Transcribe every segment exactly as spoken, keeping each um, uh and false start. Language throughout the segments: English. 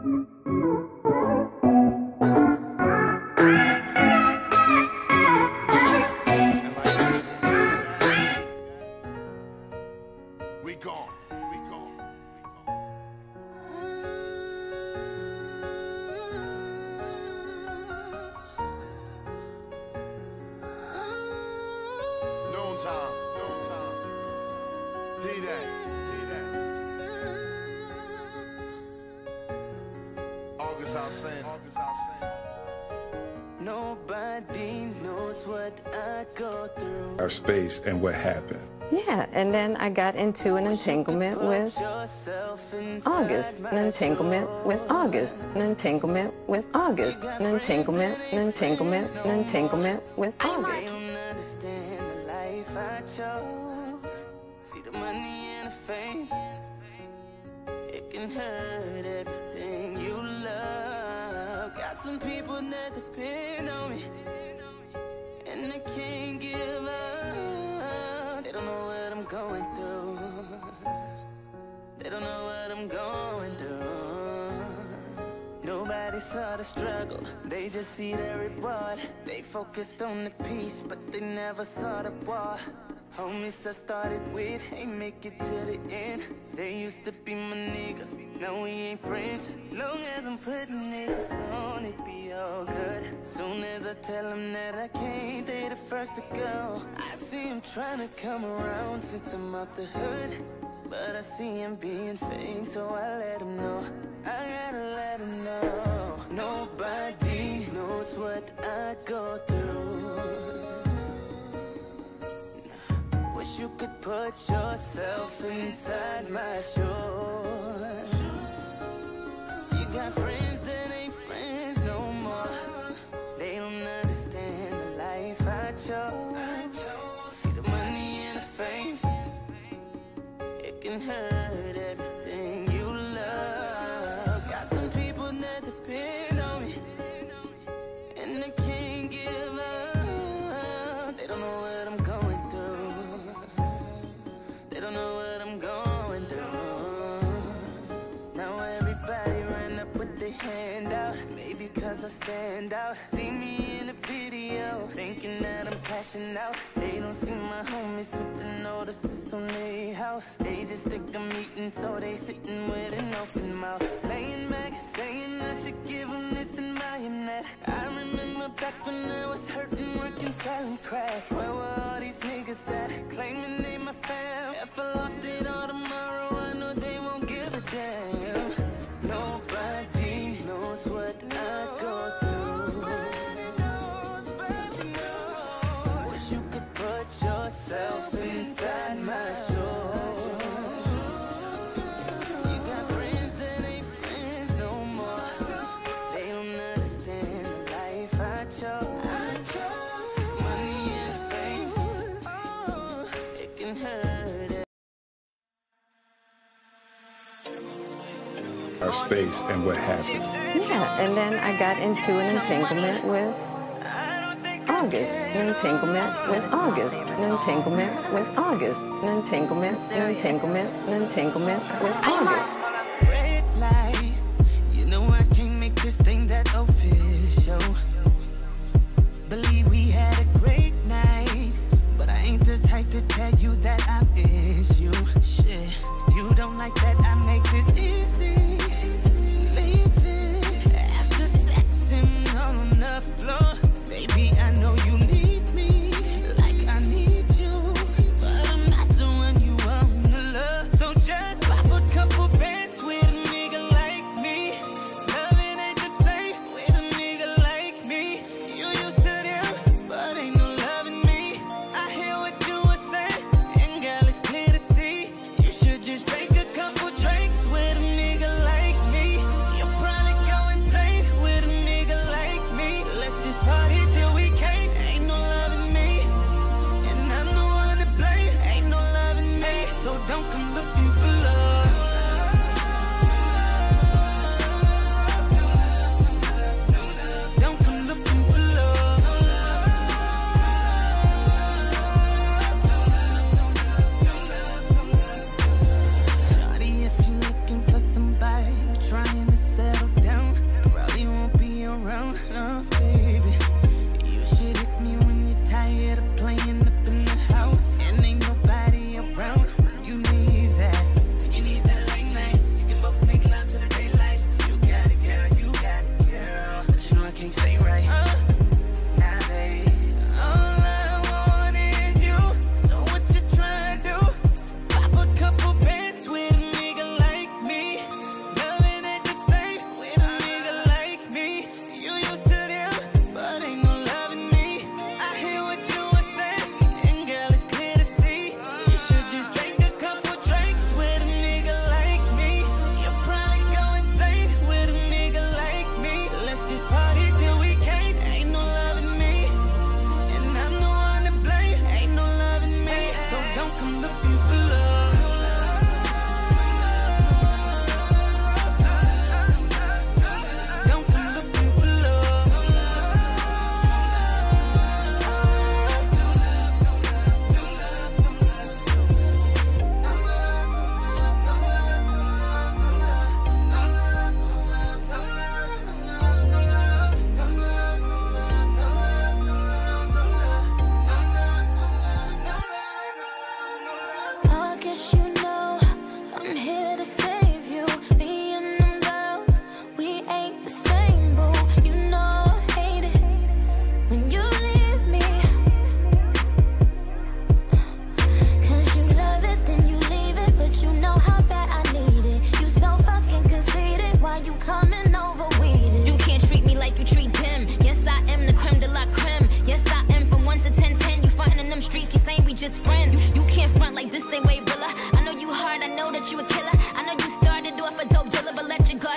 Nobody knows what I go through. Our space and what happened. Yeah, and then I got into an entanglement with August, an entanglement with August, an entanglement with August, an entanglement, an entanglement, an entanglement with August. I don't understand the life I chose. See the money and the fame, it can hurt everything you love. Got some people that depend on me, and they can't give up. They don't know what I'm going through. They don't know what I'm going through. Nobody saw the struggle, they just see the reward. They focused on the peace, but they never saw the war. Homies I started with ain't make it to the end. They used to be my niggas, now we ain't friends. Long as I'm putting niggas on, it be all good. Soon as I tell them that I can't, they the first to go. I see them trying to come around since I'm out the hood, but I see him being fake, so I let him know. I gotta let him know. Nobody knows what I go through. Wish you could put yourself inside my shoes. You got friends that ain't friends no more. They don't understand the life I chose. See the money and the fame, it can hurt everything you love. Got some people that depend on me, and they can't give up. They don't know what I'm going through. They don't know what I'm going through. Now everybody run up with their hand out, maybe cause I stand out. See me in the video, thinking that I'm cashing out. They don't see my homies with the notices on their house. They just think I'm eating, so they sitting with an open mouth. Laying back, saying I should give them this and buy them that. I remember back when I was hurting, working selling crack. Where were all these niggas at, claiming they my fam? If I lost it all tomorrow, I know they won't give a damn. Nobody knows what I go through. Wish you could put yourself inside my shoes. You got friends that ain't friends no more. They don't understand the life I chose. Money and fame, it can hurt it. Our space and what happened. Yeah, and then I got into an entanglement with August, an entanglement with August, an entanglement with August, an entanglement, an entanglement, an entanglement with August. Red light, you know I can't make this thing that official. Believe we had a great night, but I ain't the type to tell you that I miss you. Shit, you don't like that I make this easy. Leaving after sexing on the floor. Baby, I know you need me like I need you, but I'm not the one you want to love. So just pop a couple bands.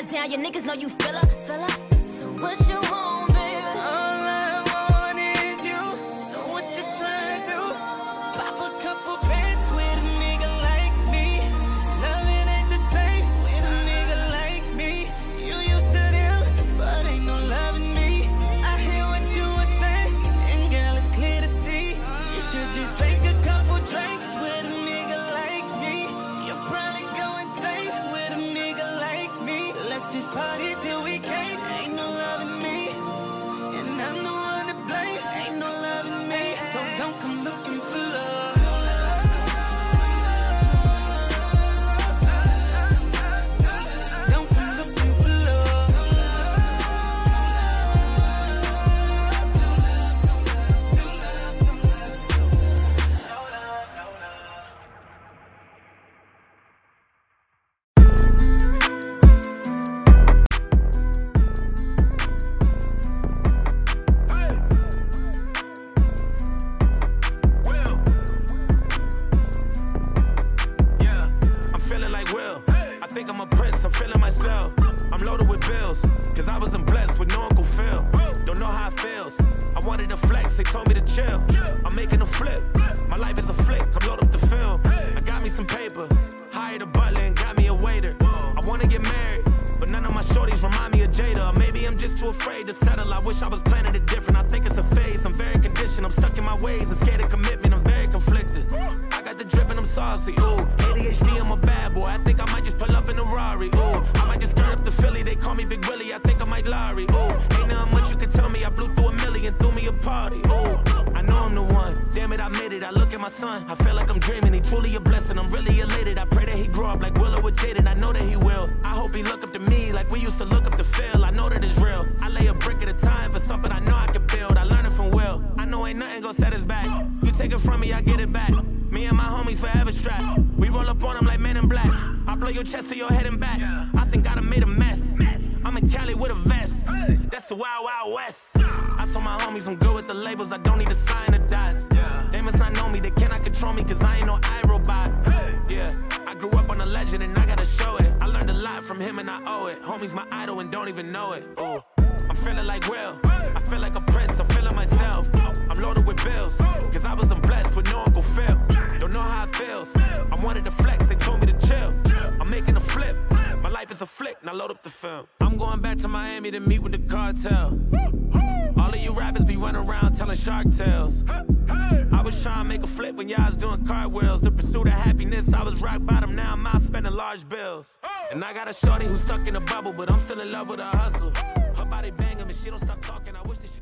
town, your niggas know you feel her, feel her. So what you want, baby? All I want is you. So what you trying to do? Pop a couple bands with a nigga like me. Loving ain't the same with a nigga like me. You used to them, but ain't no loving me. I hear what you were saying, and girl, it's clear to see. You should just take a couple drinks with a nigga like me. You'll probably go insane with a nigga like me. Let's just party till we can't. Ain't no loving me, and I'm the one to blame. Ain't no loving me, so don't come looking for love. Don't come looking for love. saucy, ooh. A D H D, I'm a bad boy. I think I might just pull up in a Rari, ooh. I might just skirt up the Philly, they call me Big Willie. I think I might Larry, ooh. Ain't nothing much you can tell me. I blew through a million, threw me a party, ooh. I know I'm the one. Damn it, I made it. I look at my son. I feel like I'm dreaming. He truly a blessing. I'm really elated. I pray that he grow up like Willow with Jaden. I know that he will. I hope he look up to me like we used to look up to Phil. I know that it's real. I lay a brick at a time for something I know I can build. I learn it from Will. I know ain't nothing gonna set us back. You take it from me, I get it back. Me and my homies forever strapped. We roll up on them like men in black. I blow your chest to your head and back. I think I done made a mess. I'm in Cali with a vest. That's the Wild Wild West. I told my homies I'm good with the labels. I don't need to sign the dots. They must not know me. They cannot control me cause I ain't no iRobot. Yeah, I grew up on a legend and I gotta show it. I learned a lot from him and I owe it. Homie's my idol and don't even know it. Ooh. I'm feeling like Will. I feel like a prince. I'm feeling myself. I'm loaded with bills cause I wasn't blessed with no Uncle Phil. Don't know how it feels. I wanted to flex. They told me to chill. I'm making a flip. My life is a flick. Now load up the film. I'm going back to Miami to meet with the cartel. All of you rappers be running around telling shark tales. I was trying to make a flip when y'all was doing cartwheels. The pursuit of happiness, I was rock bottom. Now I'm out spending large bills. And I got a shorty who's stuck in a bubble, but I'm still in love with her hustle. Her body banging, but she don't stop talking. I wish that she